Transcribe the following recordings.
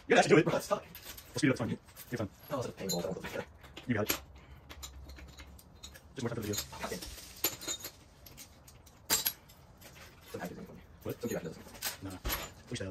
You gotta actually do it. Bro, that's stuck. We'll speed it up. It's fine. You're fine. Oh, it's a painful. You got it. Just more time for the video. Okay. Sometimes it's funny. What? Don't give that. Nah. We should have.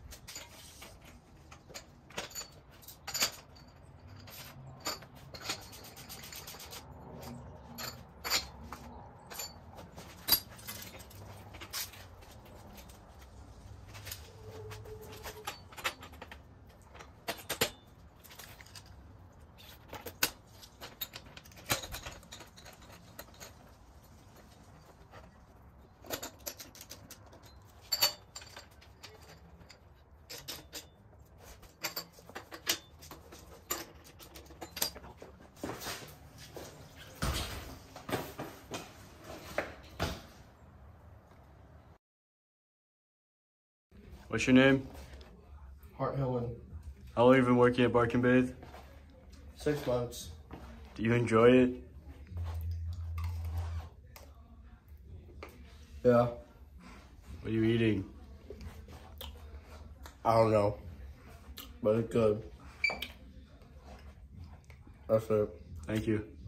What's your name? Hart Hillen. How long have you been working at Bark and Bathe? 6 months. Do you enjoy it? Yeah. What are you eating? I don't know. But it's good. That's it. Thank you.